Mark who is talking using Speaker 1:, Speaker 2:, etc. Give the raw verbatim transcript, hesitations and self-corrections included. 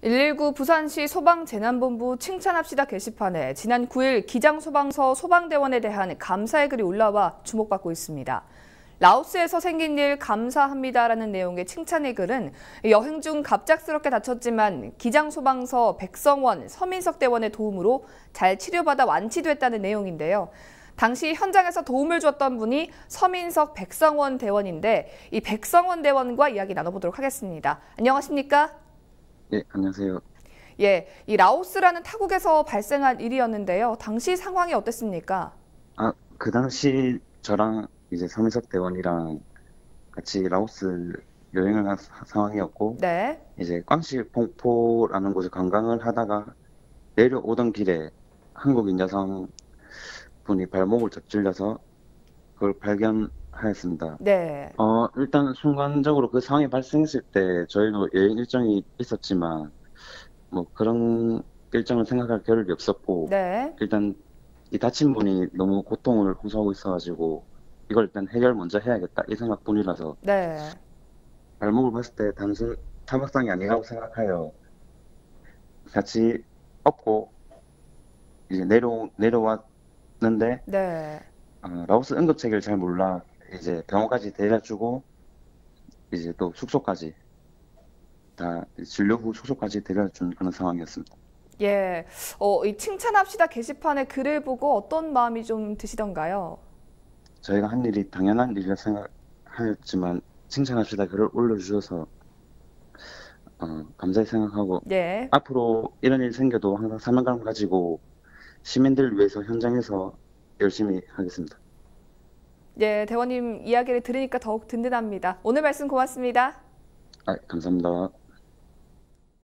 Speaker 1: 일일구 부산시 소방재난본부 칭찬합시다 게시판에 지난 구일 기장소방서 소방대원에 대한 감사의 글이 올라와 주목받고 있습니다. 라오스에서 생긴 일 감사합니다라는 내용의 칭찬의 글은 여행 중 갑작스럽게 다쳤지만 기장소방서 백성원, 서민석 대원의 도움으로 잘 치료받아 완치됐다는 내용인데요. 당시 현장에서 도움을 줬던 분이 서민석 백성원 대원인데 이 백성원 대원과 이야기 나눠보도록 하겠습니다. 안녕하십니까?
Speaker 2: 네, 안녕하세요.
Speaker 1: 예, 이 라오스라는 타국에서 발생한 일이었는데요. 당시 상황이 어땠습니까?
Speaker 2: 아, 그 당시 저랑 이제 서민석 대원이랑 같이 라오스 여행을 한 사- 상황이었고,
Speaker 1: 네.
Speaker 2: 이제 광시 폭포라는 곳에 관광을 하다가 내려오던 길에 한국인 여성 분이 발목을 접질려서 그걸 발견하였습니다.
Speaker 1: 네.
Speaker 2: 어, 일단 순간적으로 그 상황이 발생했을 때 저희도 여행 일정이 있었지만, 뭐 그런 일정을 생각할 겨를이 없었고,
Speaker 1: 네.
Speaker 2: 일단 이 다친 분이 너무 고통을 호소하고 있어가지고 이걸 일단 해결 먼저 해야겠다 이 생각뿐이라서
Speaker 1: 네.
Speaker 2: 발목을 봤을 때 단순 타박상이 아니라고 생각하여 같이 업고 이제 내려 내려왔는데
Speaker 1: 네.
Speaker 2: 어, 라오스 응급체계를 잘 몰라 이제 병원까지 데려주고 이제 또 숙소까지 다 진료 후 숙소까지 데려준 그런 상황이었습니다.
Speaker 1: 예. 어, 이 칭찬합시다 게시판의 글을 보고 어떤 마음이 좀 드시던가요?
Speaker 2: 저희가 한 일이 당연한 일이라 생각하였지만 칭찬합시다 글을 올려주셔서 어, 감사히 생각하고
Speaker 1: 예.
Speaker 2: 앞으로 이런 일 생겨도 항상 사명감 가지고 시민들을 위해서 현장에서 열심히 하겠습니다.
Speaker 1: 예, 대원님 이야기를 들으니까 더욱 든든합니다. 오늘 말씀 고맙습니다.
Speaker 2: 아, 감사합니다.